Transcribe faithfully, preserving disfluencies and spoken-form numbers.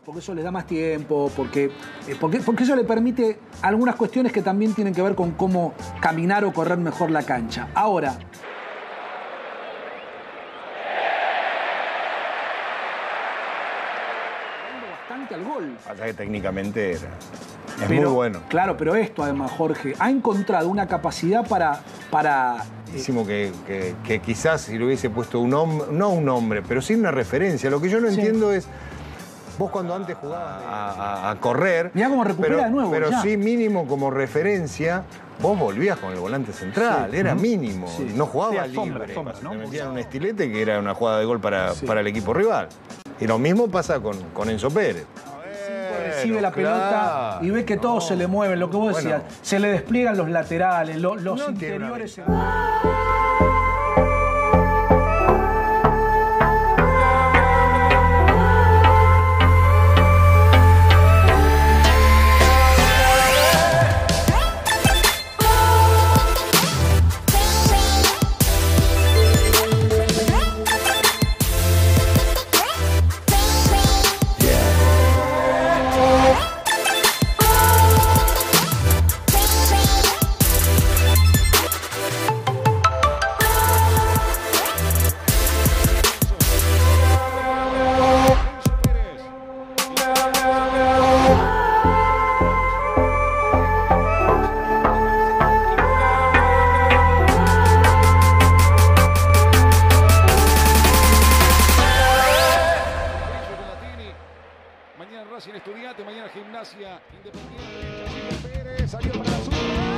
Porque eso le da más tiempo, porque, eh, porque, porque eso le permite algunas cuestiones que también tienen que ver con cómo caminar o correr mejor la cancha. Ahora, bastante al gol. Pasa que técnicamente era. Es Pero, muy bueno. Claro, pero esto además, Jorge, ha encontrado una capacidad para... para Decimos que, que, que quizás si le hubiese puesto un hombre, no un nombre, pero sí una referencia. Lo que yo no sí. entiendo es, vos cuando antes jugabas a, a, a correr... Mirá cómo recupera pero, de nuevo. Pero ya. sí mínimo como referencia, vos volvías con el volante central, sí. era mínimo. Sí. No jugaba sí, libre. Sombra, sombra, ¿no? Te metían un estilete que era una jugada de gol para, sí. para el equipo rival. Y lo mismo pasa con, con Enzo Pérez. Recibe la pelota claro, y ve que todo no. se le mueve, lo que vos decías, bueno. se le despliegan los laterales, lo, los no interiores. Se... Mañana Racing Estudiantes, mañana Gimnasia Independiente. Pérez salió para la zurda.